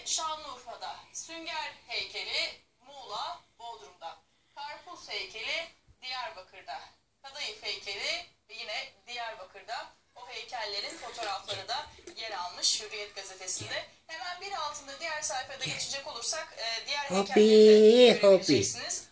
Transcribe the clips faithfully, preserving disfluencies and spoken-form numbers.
Şanlıurfa'da, Sünger heykeli Muğla, Bodrum'da, Karpuz heykeli Diyarbakır'da, Kadayıf heykeli yine Diyarbakır'da. O heykellerin fotoğrafları da yer almış Hürriyet gazetesinde. Hemen bir altında diğer sayfada geçecek olursak e, diğer heykelleri de görebileceksiniz.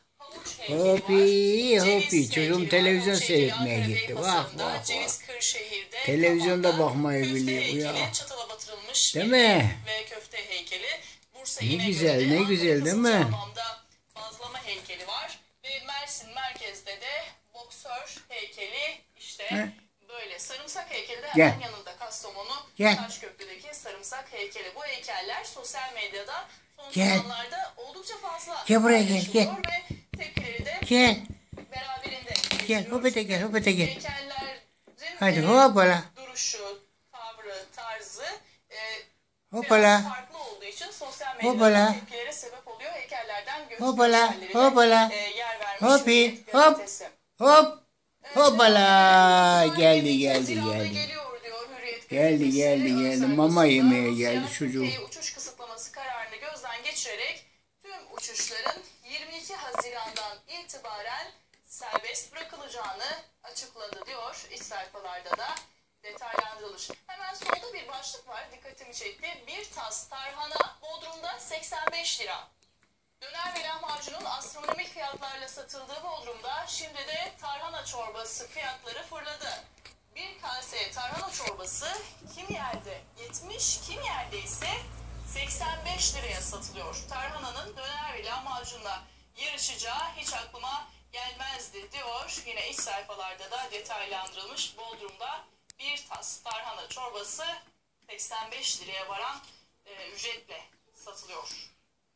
Hopi hopi, çocuğum televizyon seyretmeye gitti. Vah vah vah. Televizyonda bakmayı biliyor bu ya. Değil mi? Ve köfte heykeli. Bursa ne güzel, ne güzel değil mi? Bazlama heykeli var. Ve Mersin merkezde de boksör heykeli işte He? böyle. Sarımsak heykeli de Gel. hemen yanında Kastamonu Gel. Taşköprü'deki sarımsak heykeli. Bu heykeller sosyal medyada son Gel. zamanlarda oldukça fazla Gel buraya gel, gel. ve tepkileri de Gel. beraberinde Gel, hopete gel, hopete gel. heykellerin Hadi e, hoppala. duruşu, tavrı, tarzı e, Hoppala. biraz farklı olduğu için sosyal medyada Hoppala. tepkilere sebep oluyor. Heykellerden göz Hoppala, görsellerine hoppala. e, yer vermiş Hopi, Hürriyet hop, gazetesi. hop. Hoppala. Ee, Geldi, geldi, Haziran'da geldi. geliyor diyor Hürriyet Geldi, gazetesi. geldi, Ön geldi. sayfasında Mama yemeye Rusya, geldi çocuğum. Türkiye'ye uçuş kısıtlaması kararını gözden geçirerek tüm uçuşların yirmi iki Haziran'dan itibaren serbest bırakılacağını açıkladı diyor. İç sayfalarda da detaylandırılmış. Hemen solda bir başlık var. Dikkatimi çekti. Bir tas tarhana Bodrum'da seksen beş lira. Döner ve lahmacunun astronomik fiyatlarla satıldığı Bodrum'da şimdi de tarhana çorbası fiyatları fırladı. Bir kase tarhana çorbası kim yerde yetmiş, kim yerde ise seksen beş liraya satılıyor. Tarhananın döner ve lahmacunla yarışacağı hiç aklıma gelmezdi diyor. Yine iç sayfalarda da detaylandırılmış. Bodrum'da bir tas tarhana çorbası seksen beş liraya varan e, ücretle satılıyor.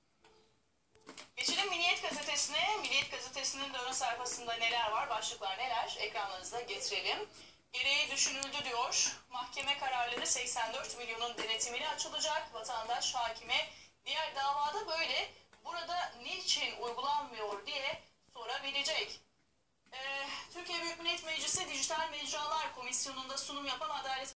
Geçelim Milliyet gazetesine. Milliyet gazetesinin de ön sayfasında neler var, başlıklar neler ekranlarınıza getirelim. Gereği düşünüldü diyor. Mahkeme kararları seksen dört milyonun denetimine açılacak. Vatandaş hakime diğer davada böyle burada niçin uygulanmıyor diye sorabilecek. Ee, Türkiye Büyük Millet Meclisi Dijital Mecralar Komisyonu'nda sunum yapan Adalet